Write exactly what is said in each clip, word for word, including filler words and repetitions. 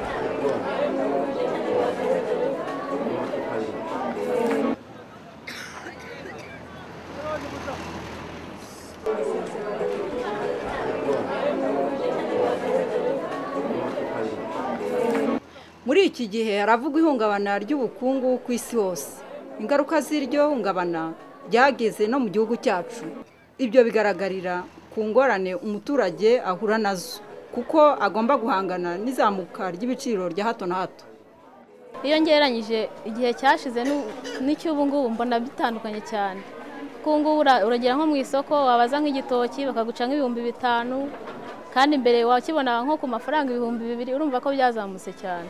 Muri iki gihe haravuga ihungabana ry'ubukungu ku isi hose. Ingaruka z'iryo hungabana ryageze no mu gihugu cyacu. Ibyo bigaragarira ku ngorane umuturage ahura nazo, kuko agomba guhangana n'izamuka ry'ibiciro rya hato na hato. Iyo ngereranyije igihe cyashize n'icy'ubu ngubu mbona bitandukanye cyane. Kuko ngubu uragera nko mu isoko wabaza nk'igitoki bakaguca nk'ibihumbi bitanu, kandi mbere wakibona nko ku mafaranga ibihumbi bibiri, urumva ko byazamutse cyane.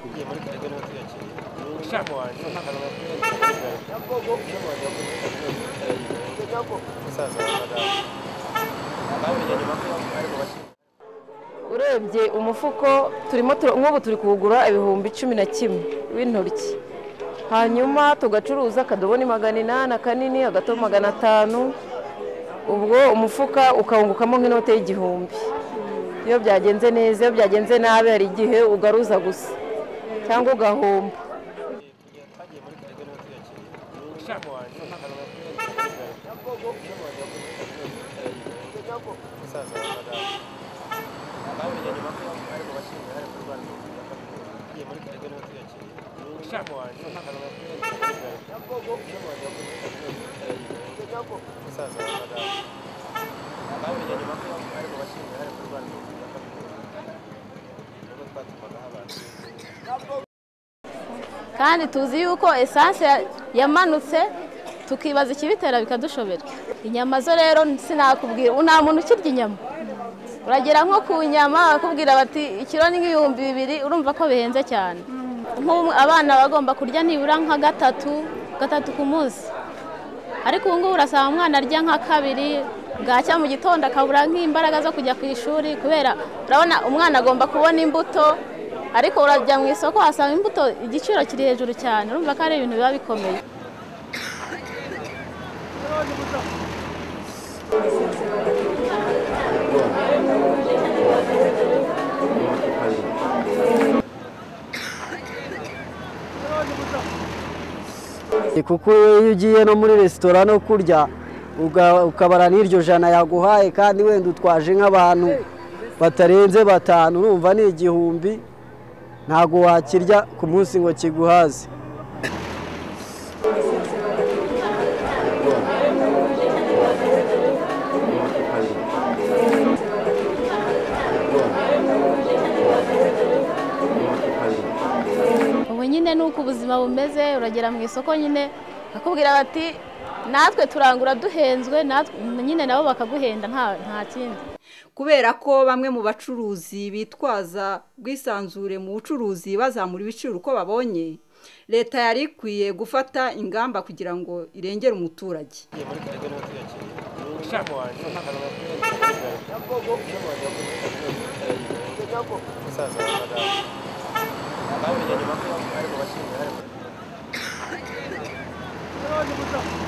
Urebye umufuko turimo nk'ubu turi kuwugura ibihumbi cumi na kimwe w'intoryi, hanyuma tugacuruza akadobo ni magana inani, akanini agato magana atanu, ubwo umufuka ukawungukamo nk'inote y'igihumbi. Iyo byagenze neza, iyo byagenze nabi hari igihe ugaruza gusa cyangwa ugahomba. Kandi tuzi yuko esanse yamanutse, tukibaza ikibitera bikadushobera. Inyama zo rero sinakubwira, nta muntu ukirya inyama. Uragera nko ku nyama bakubwira bati ikiro ni nk'ibihumbi bibiri, urumva ko bihenze cyane. Abana bagomba kurya nibura nka gatatu gatatu ku munsi, ariko ubu ngubu urasanga umwana arya nka kabiri, bwacya mu gitondo akabura nk'imbaraga zo kujya ku ishuri, kubera urabona umwana agomba kubona imbuto, ariko urajya mu isoko wasanga imbuto igiciro kiri hejuru cyane, urumva ko ari ibintu biba bikomeye. Kuko iyo ugiye no muri resitora no kurya ukabara n'iryo jana yaguhaye, kandi wenda utwaje nk'abantu batarenze batanu, urumva ni igihumbi, ntago wakirya ku munsi ngo kiguhaze. Ubu nyine nuko ubuzima bumeze, uragera mu isoko nyine bakubwira bati natwe turangura duhenzwe, nyine nabo bakaguhenda nta kindi. Kubera ko bamwe mu bacuruzi bitwaza bwisanzure mu bucuruzi bazamura ibiciro uko babonye, leta yari ikwiye gufata ingamba kugira ngo irengere umuturage. Thank you.